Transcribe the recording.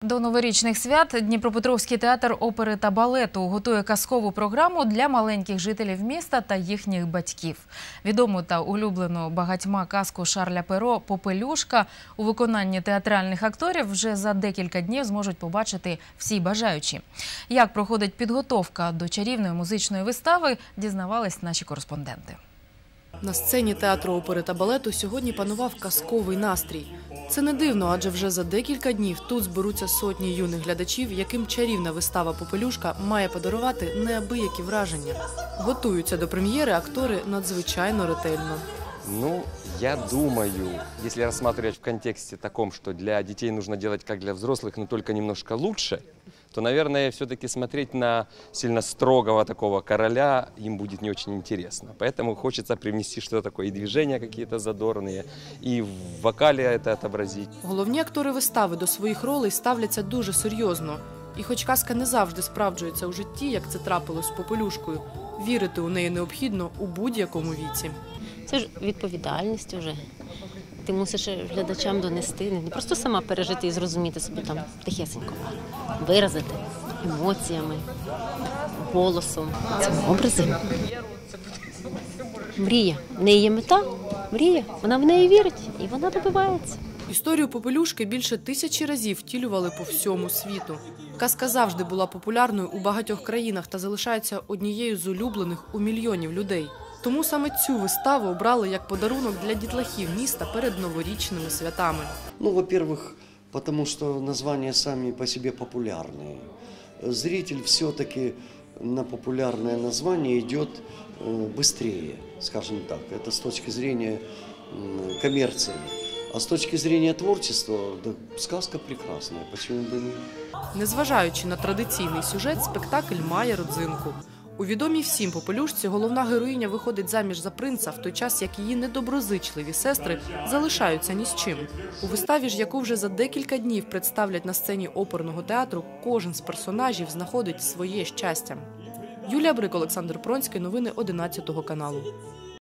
До новорічних свят Дніпропетровський театр опери та балету готує казкову програму для маленьких жителів міста та їхніх батьків. Відому та улюблену багатьма казку Шарля Перо «Попелюшка» у виконанні театральних акторів вже за декілька днів зможуть побачити всі бажаючі. Як проходить підготовка до чарівної музичної вистави, дізнавались наші кореспонденти. На сцені театру опери та балету сьогодні панував казковий настрій. Це не дивно, адже вже за декілька днів тут зберуться сотні юних глядачів, яким чарівна вистава «Попелюшка» має подарувати неабиякі враження. Готуються до прем'єри актори надзвичайно ретельно. Я думаю, если рассматривать в контексте таком, что для детей нужно делать как для взрослых, но только немножко лучше, то, наверное, все-таки смотреть на сильно строгого такого короля им будет не очень интересно. Поэтому хочется привнести что-то такое, и движения какие-то задорные, и в вокале это отобразить. Головні актори вистави до своїх ролей ставляться дуже серйозно. І хоч казка не завжди справджується у житті, як це трапилось з «Попелюшкою», вірити у неї необхідно у будь-якому віці. Це ж відповідальність вже. Ти мусиш глядачам донести, не просто сама пережити і зрозуміти собі там тихесенько, виразити емоціями, голосом. Це образи. Мрія. В неї є мета, мрія. Вона в неї вірить і вона добивається. Історію «Попелюшки» більше 1000 разів втілювали по всьому світу. Казка завжди була популярною у багатьох країнах та залишається однією з улюблених у мільйонів людей. Тому саме цю виставу обрали як подарунок для дітлахів міста перед новорічними святами. Во-первых, потому что названия сами по себе популярные. Зритель все-таки на популярное название идет быстрее, скажем так. Это с точки зрения коммерции. А с точки зрения творчества, да, сказка прекрасная, почему бы не? Незважаючи на традиційний сюжет, спектакль має родзинку. У відомій всім «Попелюшці» головна героїня виходить заміж за принца, в той час як її недоброзичливі сестри залишаються ні з чим. У виставі ж, яку вже за декілька днів представлять на сцені оперного театру, кожен з персонажів знаходить своє щастя. Юлія Брик, Олександр Пронський. Новини 11 каналу.